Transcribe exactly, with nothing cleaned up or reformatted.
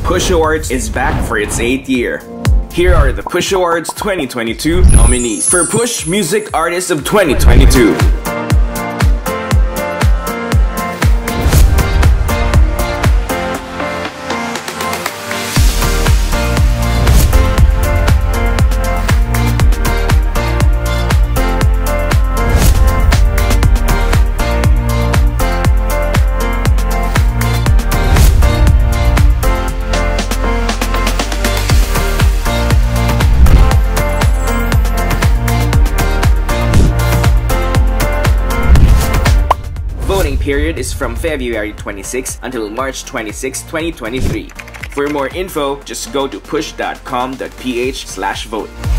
Push Awards is back for its eighth year. Here are the Push Awards twenty twenty-two nominees for Push Music Artist of twenty twenty-two. Voting period is from February twenty-sixth until March twenty-sixth, twenty twenty-three. For more info, just go to push dot com dot p h slash vote.